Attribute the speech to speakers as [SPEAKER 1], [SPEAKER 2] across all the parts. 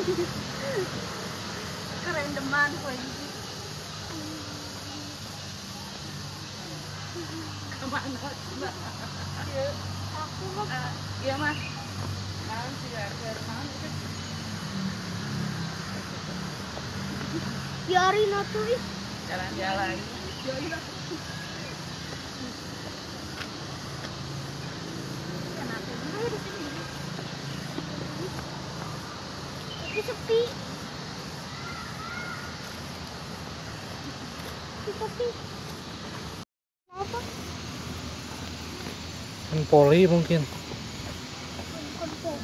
[SPEAKER 1] Keren deman kue. Kemana Mbak?
[SPEAKER 2] Aku mau
[SPEAKER 1] Iya Mas. Naon sih biar naon itu?
[SPEAKER 2] biarin atuh ih.
[SPEAKER 1] Jalan-jalan. Join lah.
[SPEAKER 2] Ayo di sini. Tapi sepi. Sepi. Apa?
[SPEAKER 3] Poli mungkin.
[SPEAKER 2] Bukan pom.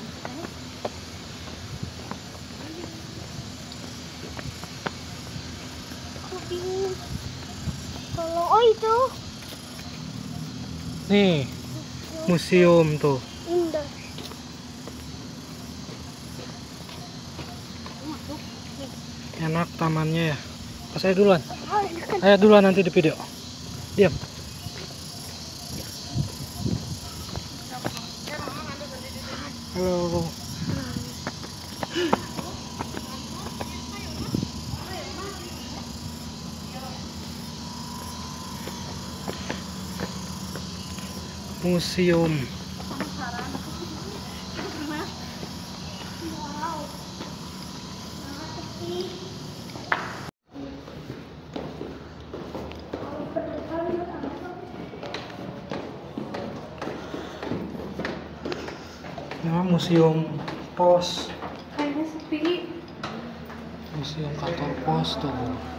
[SPEAKER 2] Aku bingung. Kalau oh itu
[SPEAKER 3] Nih, museum tuh.
[SPEAKER 2] indah.
[SPEAKER 3] Enak tamannya ya. Pas saya duluan.
[SPEAKER 2] Oh, ini kan
[SPEAKER 3] Ayo duluan nanti di video. Diam. Halo. Museum.
[SPEAKER 2] wow. Sepi.
[SPEAKER 3] Memang museum pos.
[SPEAKER 2] Kayaknya sepi.
[SPEAKER 3] Museum kantor pos tuh.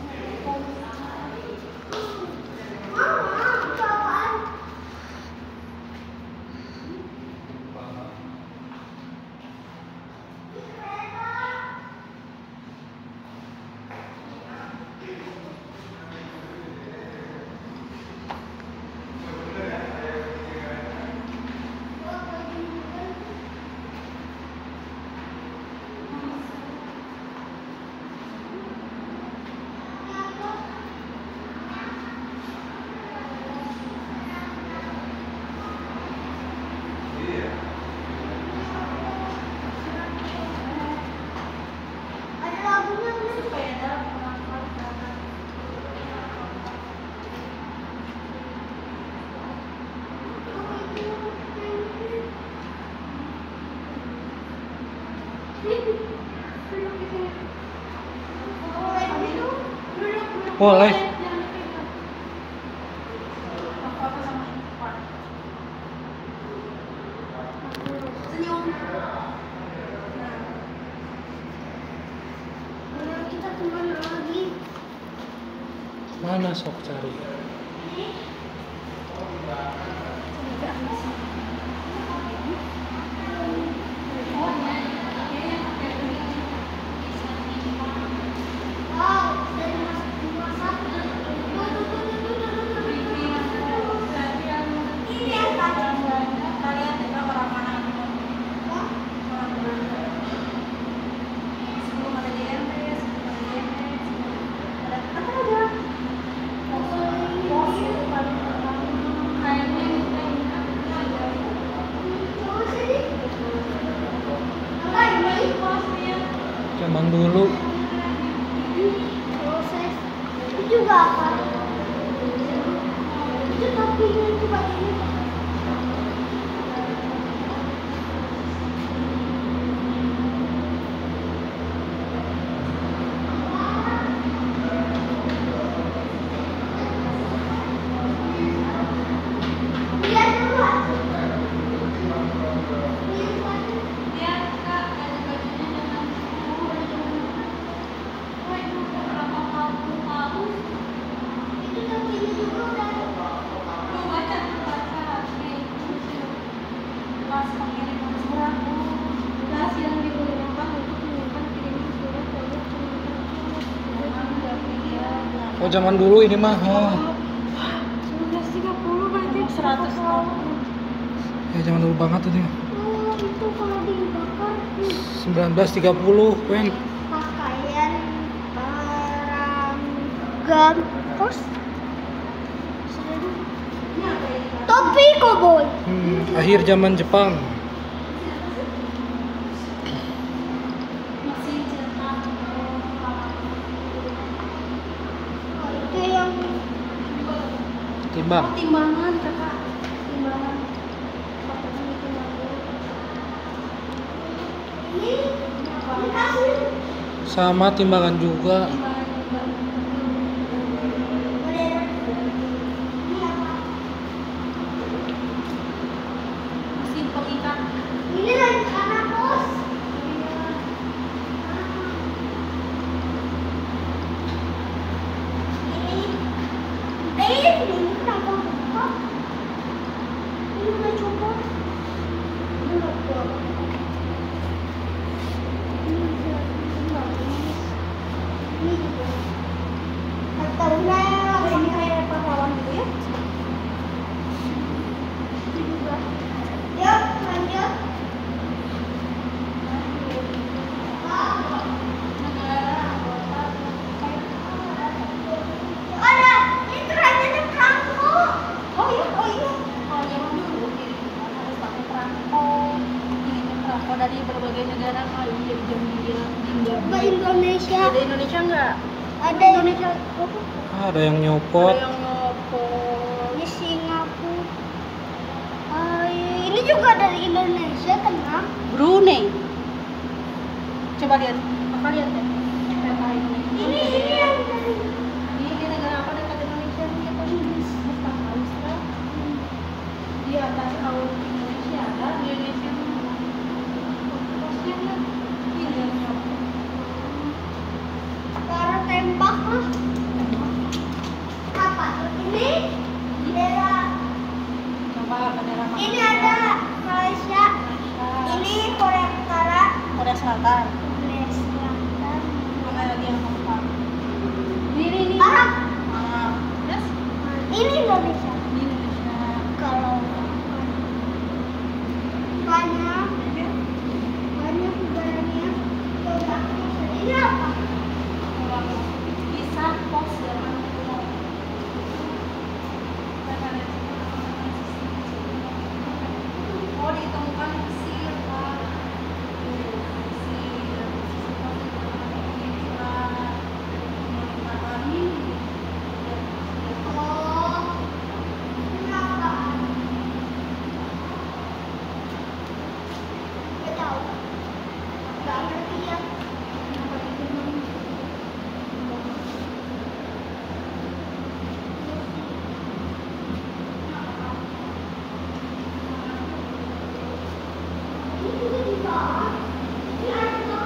[SPEAKER 2] Ada lagunya nih. Sepeda.
[SPEAKER 3] Boleh.
[SPEAKER 2] Senyum. Kita kemana lagi?
[SPEAKER 3] Mana sok cari?
[SPEAKER 2] Wow, dari masuk rumah satu. Ini apa?
[SPEAKER 1] Kalian dengar orang mana? Orang mana? Sebelum ada JMP, sebelum ada JMP, ada apa ada? Pos itu paling pertama. Kayaknya
[SPEAKER 2] Coba sini. Apa ini? Posnya.
[SPEAKER 3] Zaman dulu.
[SPEAKER 2] Proses. Itu juga apa? Itu topinya itu bajunya. Lihat dulu.
[SPEAKER 1] dia Kak, ada bajunya dengan berapa tahun.
[SPEAKER 2] Itu topinya juga kan.
[SPEAKER 1] Lu baca nih pas pengiriman surat tugas yang digunakan untuk mengirimkan kiriman surat produk
[SPEAKER 3] Oh zaman dulu ini mah. Oh.
[SPEAKER 1] 1930 berarti 100 tahun.
[SPEAKER 3] Ya zaman dulu banget tuh dia.
[SPEAKER 2] Oh, itu kalau dibakar
[SPEAKER 3] 1930 kan.
[SPEAKER 2] pakaian barang terus topi koboi.
[SPEAKER 3] Akhir zaman Jepang.
[SPEAKER 1] Masih
[SPEAKER 3] Timbang.
[SPEAKER 1] Oh, timbangan kakak. Timbangan. Pakai ini timbang dulu.
[SPEAKER 2] Ini
[SPEAKER 1] Apa?
[SPEAKER 3] Sama timbangan juga.
[SPEAKER 1] Timbangan juga.
[SPEAKER 2] ini apa?
[SPEAKER 1] Mesin pengikat.
[SPEAKER 2] Ini lagi anak bos. Ini kenapa buka? Ini udah coba. Ini udah coba. Ini bisa ini juga. Atau enggak?
[SPEAKER 1] Ini kayak pahlawan gitu ya?
[SPEAKER 2] Ini juga. Yuk, lanjut. Ada, ini kerajaan Franco.
[SPEAKER 1] Oh iya, oh iya. Kalau zaman dulu harus pakai perangko. Ini perangko dari berbagai negara kali jadi
[SPEAKER 2] Coba
[SPEAKER 1] Zimbabwe.
[SPEAKER 2] Indonesia.
[SPEAKER 1] Ada Indonesia nggak?
[SPEAKER 2] Ada
[SPEAKER 1] Indonesia.
[SPEAKER 3] Ada yang
[SPEAKER 1] Ada
[SPEAKER 3] nyopot.
[SPEAKER 1] yang nyopot.
[SPEAKER 2] Di Singapura. Ini juga dari Indonesia, tenang.
[SPEAKER 1] Brunei. Coba lihat. Apa lihat deh? Peta Indonesia.
[SPEAKER 2] Ini yang dari
[SPEAKER 1] Ini negara apa dekat Indonesia nih? Apa nih? Mustafa Australia. Di atas laut Indonesia ada Indonesia. Posnya kan ini yang nyopot.
[SPEAKER 2] cara tembak lah. Apa? Ini daerah.
[SPEAKER 1] Coba bendera mana?
[SPEAKER 2] Ini ada Malaysia. Ini Korea Utara.
[SPEAKER 1] Korea Selatan.
[SPEAKER 2] Korea Selatan.
[SPEAKER 1] Mana lagi yang keempat? Ini.
[SPEAKER 2] Arab.
[SPEAKER 1] Ah, yes.
[SPEAKER 2] Ini Indonesia.
[SPEAKER 1] Di Indonesia.
[SPEAKER 2] Kalau banyak negaranya. Coba. Ini apa?
[SPEAKER 1] Bisa pos zaman kuno. Oh, ditemukan di Mesir, Pak. Mesir.
[SPEAKER 2] Oh, ini apa? Nggak tahu. Nggak ngerti ya. Ini juga bisa. Ini ada.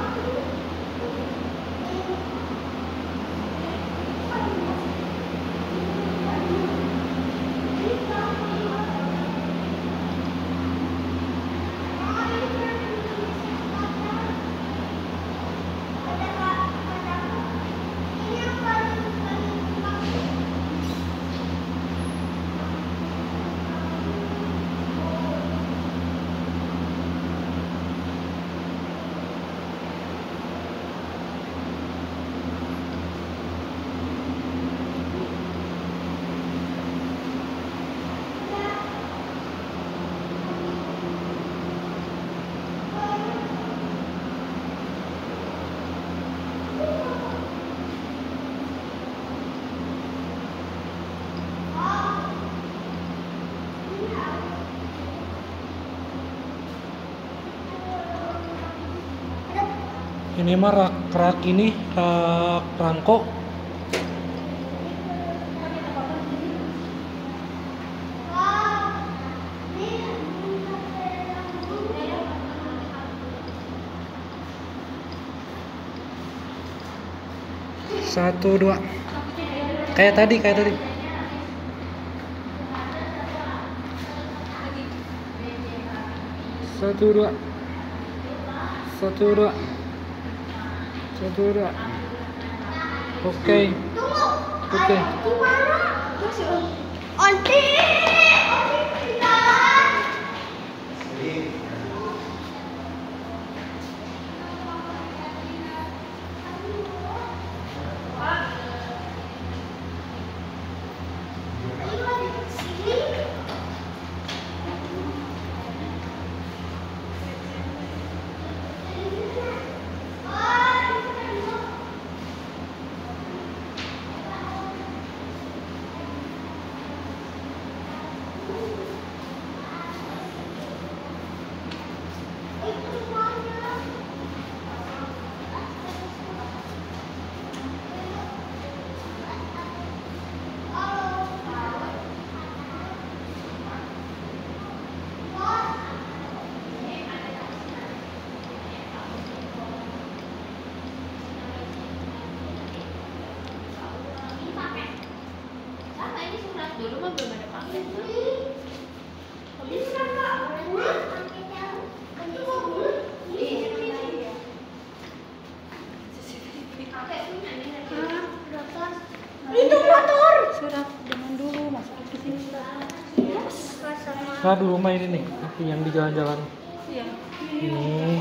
[SPEAKER 3] Ini mah rak ini rak perangko. Satu dua. Kayak tadi. Satu dua. Oke. Oke.
[SPEAKER 2] Gimana? Onti jalan. Ayo ada di sini. Itu motor.
[SPEAKER 1] Surat jangan dulu masukin ke sini surat.
[SPEAKER 3] Nah, dulu mah ini nih, yang di jalan-jalan.
[SPEAKER 1] Iya.
[SPEAKER 3] Ini.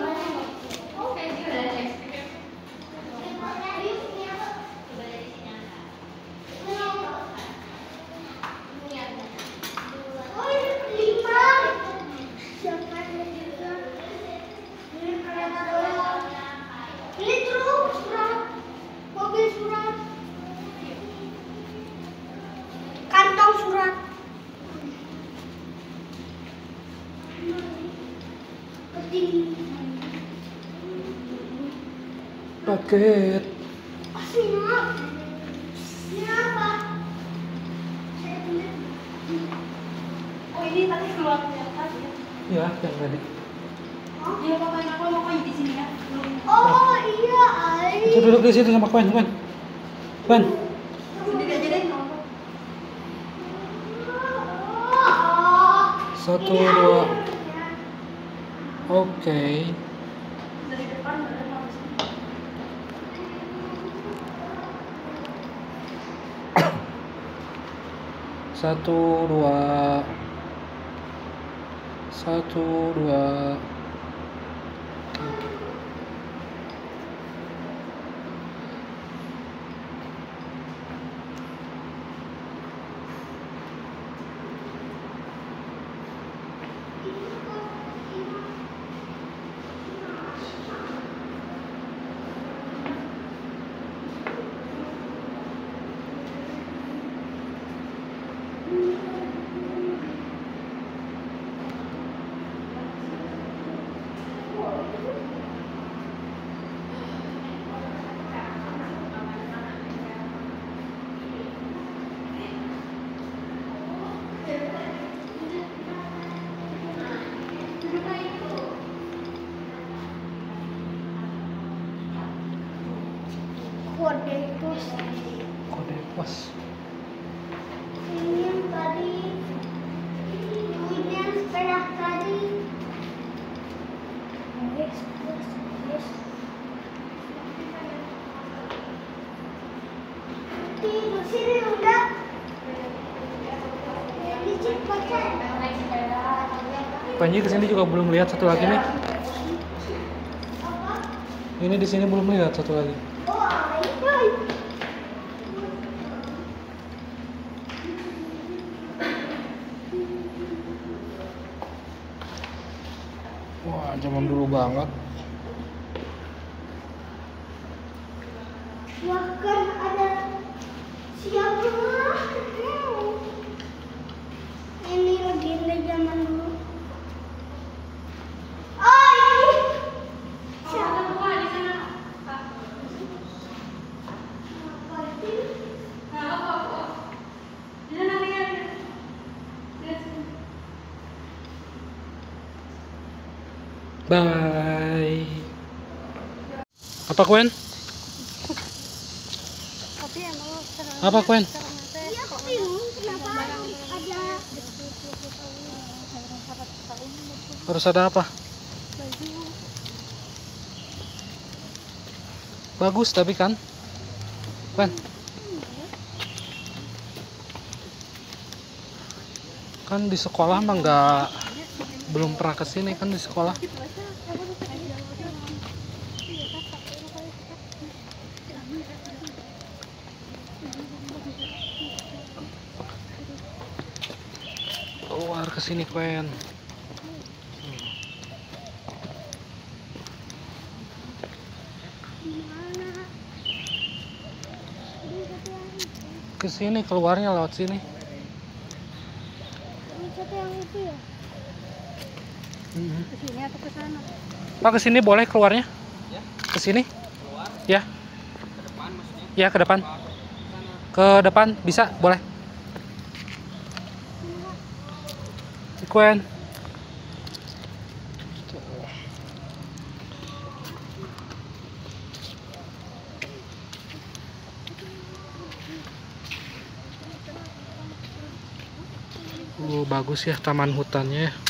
[SPEAKER 2] Kantong surat.
[SPEAKER 3] Paket.
[SPEAKER 1] Oh ini tadi keluar yang tadi ya?
[SPEAKER 3] Ya, yang tadi.
[SPEAKER 1] Iya pokoknya aku mau main di sini ya.
[SPEAKER 2] Oh iya,
[SPEAKER 3] Itu duduk di situ sama Kwen. Kwen.
[SPEAKER 1] Sendiri aja deh.
[SPEAKER 3] 1, 2. Oke.
[SPEAKER 1] Dari depan udah harus.
[SPEAKER 3] 1, 2. 1, 2.
[SPEAKER 2] Kode pos.
[SPEAKER 3] Kode pos.
[SPEAKER 2] Ini yang tadi. Ini yang sepeda tadi. Yes, yes, yes. Di sini udah. Ini cepat kan?
[SPEAKER 3] Panji kesini juga belum lihat satu lagi nih. Ini di sini belum lihat satu lagi.
[SPEAKER 2] Oh, ini.
[SPEAKER 3] Wah, zaman dulu banget.
[SPEAKER 2] Bahkan ada siapa? Ini legenda zaman dulu. Oh, ini.
[SPEAKER 1] Ada buah di sana.
[SPEAKER 2] Apa itu?
[SPEAKER 1] Nah, apa? Di sana lihat. Lihat sini.
[SPEAKER 3] Bye. Apa Kwen?
[SPEAKER 1] Tapi emang
[SPEAKER 3] Apa Kwen?
[SPEAKER 2] Iya, aku bingung kenapa ada
[SPEAKER 3] Harus ada apa? Bagus tapi kan? Kwen? Kan di sekolah mah nggak, belum pernah kesini kan di sekolah. Keluar kesini Kwen. Kesini keluarnya lewat sini.
[SPEAKER 2] yang itu ya?
[SPEAKER 1] Ke sini atau ke sana?
[SPEAKER 3] Pak kesini boleh keluarnya? Kesini? Ya.
[SPEAKER 4] Ke depan maksudnya?
[SPEAKER 3] Ya ke depan. Ke depan bisa boleh. Kuen. Bagus ya taman hutannya.